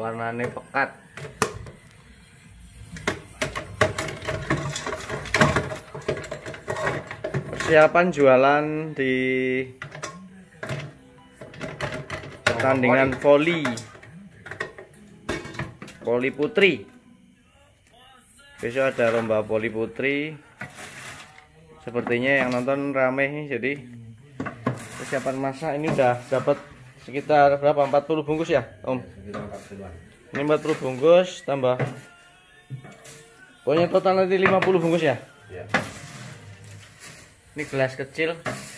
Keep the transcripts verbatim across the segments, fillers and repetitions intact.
warnanya pekat. Persiapan jualan di pertandingan voli voli putri. Besok ada lomba voli putri. Sepertinya yang nonton rame nih, jadi persiapan masak ini udah dapat sekitar berapa? empat puluh bungkus ya, Om? Ini empat puluh bungkus tambah. Pokoknya total nanti lima puluh bungkus ya? Ya. Ini gelas kecil.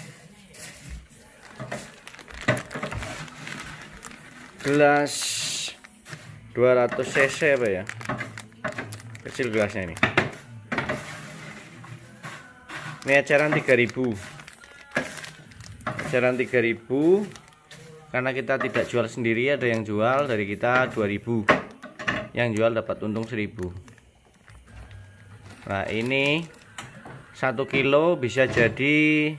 Gelas dua ratus cc apa ya? Kecil gelasnya ini. Ini eceran tiga ribu. Eceran tiga ribu karena kita tidak jual sendiri, ada yang jual dari kita dua ribu. Yang jual dapat untung seribu. Nah, ini satu kilo bisa jadi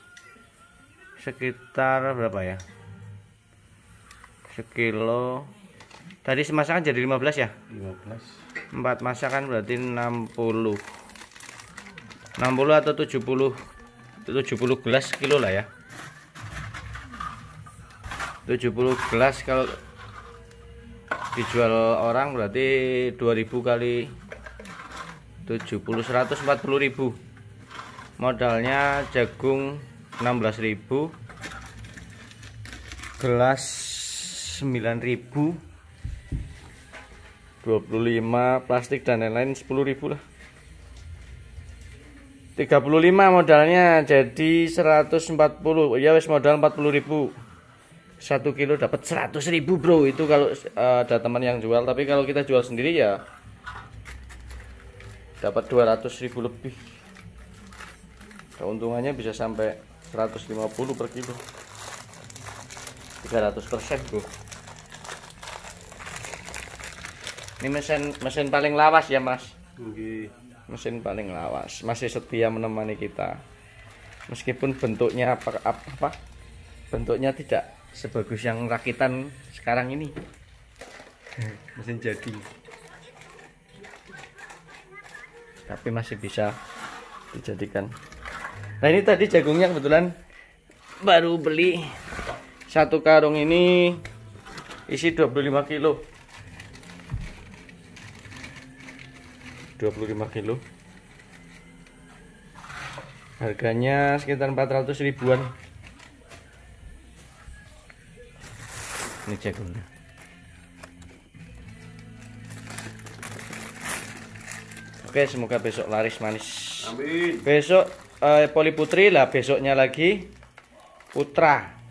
sekitar berapa ya? Sekilo. Tadi semasakan jadi lima belas ya? lima belas. empat masakan berarti enam puluh. enam puluh atau tujuh puluh. tujuh puluh gelas kilo lah ya. tujuh puluh gelas kalau dijual orang berarti dua ribu kali tujuh puluh, seratus empat puluh ribu. Modalnya jagung enam belas ribu, gelas sembilan ribu, dua puluh lima, plastik dan lain-lain sepuluh ribu lah. tiga puluh lima modalnya jadi seratus empat puluh. Ya wes, modal empat puluh ribu. satu kilo dapat seratus ribu, bro. Itu kalau uh, ada teman yang jual, tapi kalau kita jual sendiri ya dapat dua ratus ribu lebih. Keuntungannya bisa sampai seratus lima puluh per kilo. tiga ratus persen, bro. Ini mesin mesin paling lawas ya, Mas. Okay. Mesin paling lawas, masih setia menemani kita. Meskipun bentuknya apa apa, apa bentuknya tidak sebagus yang rakitan sekarang ini. Mesin jadi. Tapi masih bisa dijadikan. Nah, ini tadi jagungnya kebetulan baru beli. Satu karung ini isi dua puluh lima kilo. dua puluh lima kilo. Harganya sekitar empat ratus ribuan. Ini jagungnya. Oke, semoga besok laris manis. Amin. Besok eh, Voli Putri lah, besoknya lagi Putra.